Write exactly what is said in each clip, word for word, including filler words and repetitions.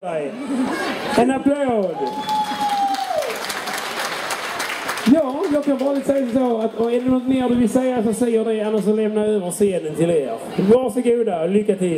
En applåd! Ja, jag kan bara säga så att och är det något mer du vill säga så säger det, annars så lämnar jag över scenen till er. Varsågoda, lycka till!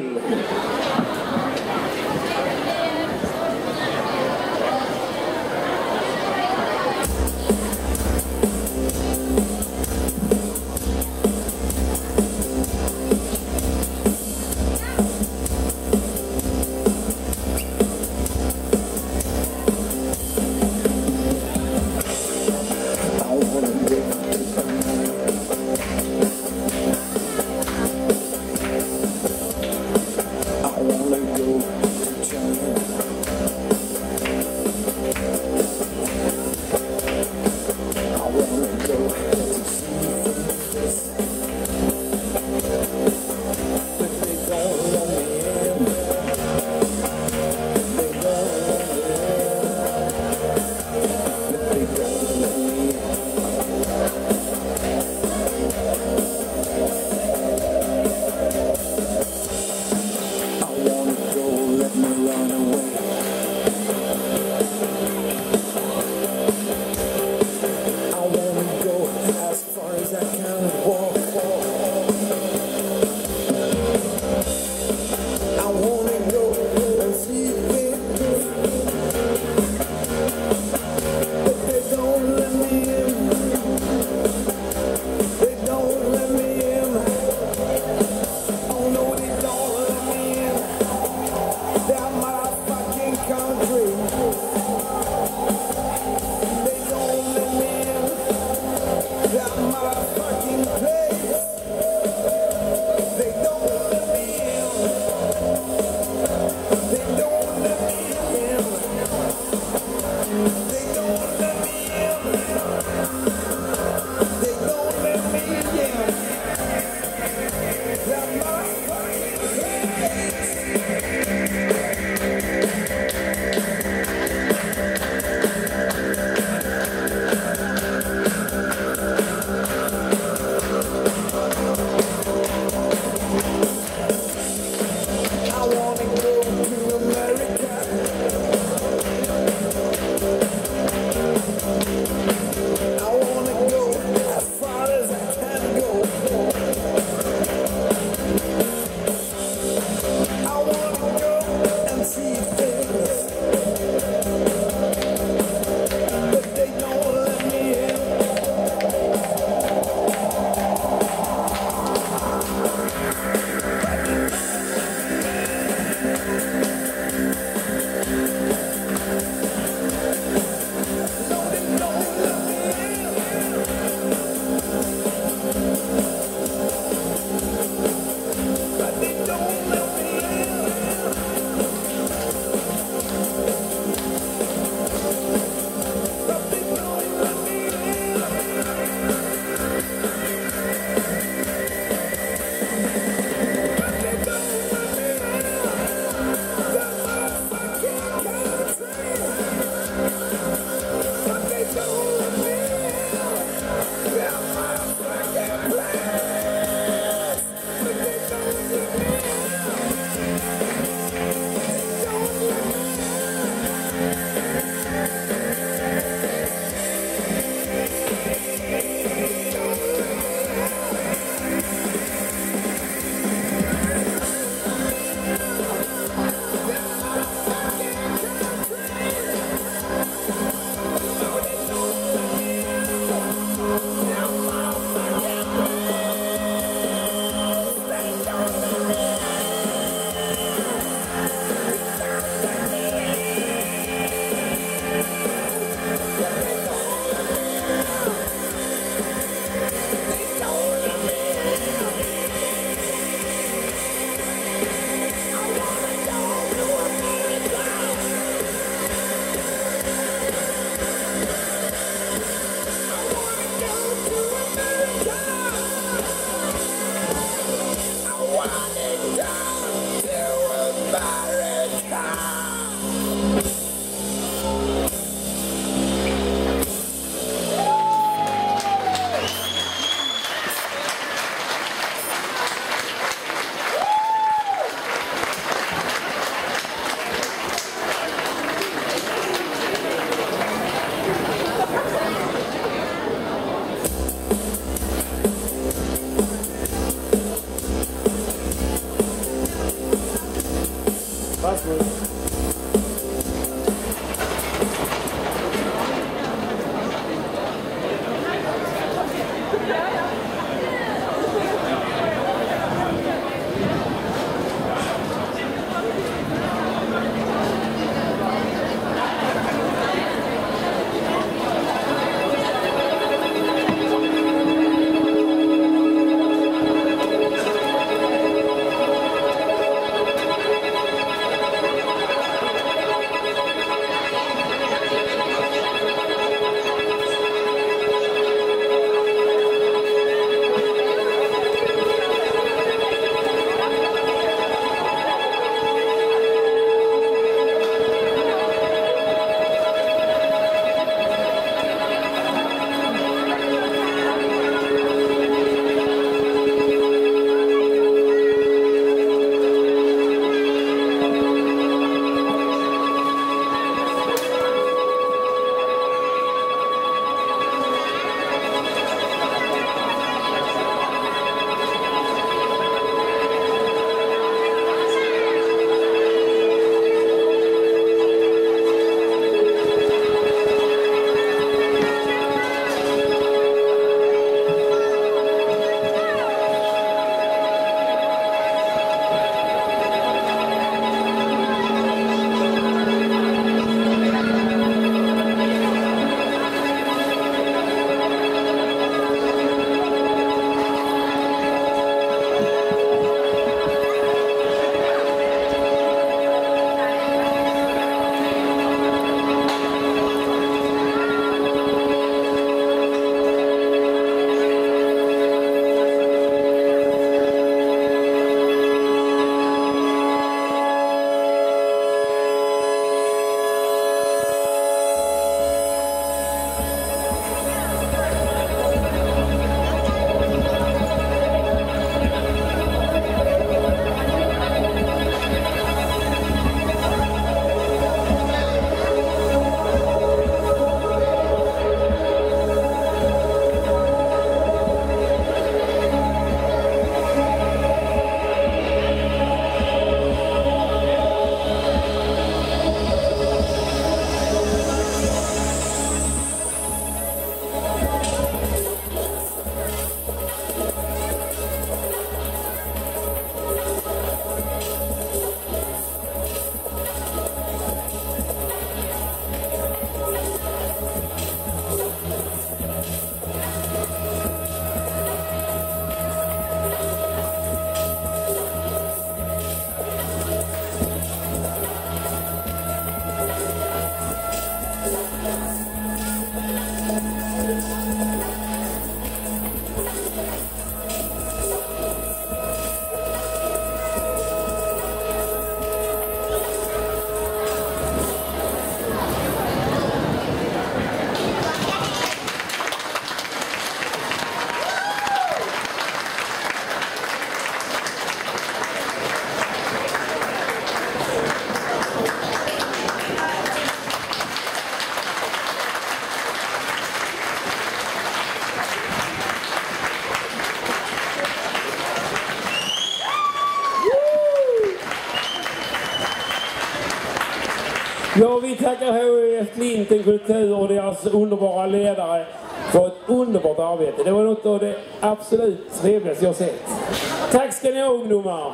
Ja, vi tackar H I F Klinten Kultur och deras underbara ledare för ett underbart arbete. Det var något av det absolut trevligaste jag sett. Tack ska ni ha, ungdomar.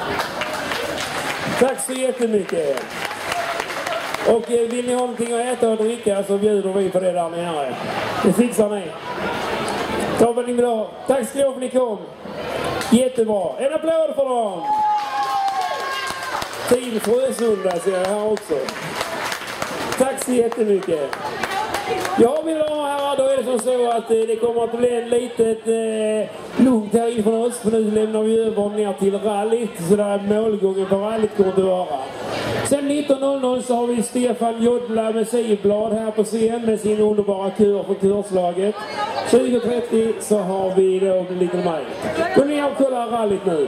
Tack så jättemycket. Och vill ni ha någonting att äta och dricka så bjuder vi på det där nere. Det fixar ni. Ta vad ni vill ha. Tack ska ni ha för att ni kom. Jättebra. En applåd för dem. Team Frösunda ser jag här också. Tack så jättemycket. Ja, mina damer och herrar, då är det som så att eh, det kommer att bli en litet eh, lugnt här inför oss. För nu lämnar vi över ner till rallyt. Så där målgången på rallyt kommer att vara. Sen nitton noll noll så har vi Stefan Jodla med Sivblad här på scen med sin underbara kör för körslaget. tjugo trettio så har vi då Little Mike. Gå ner och kolla rallyt nu.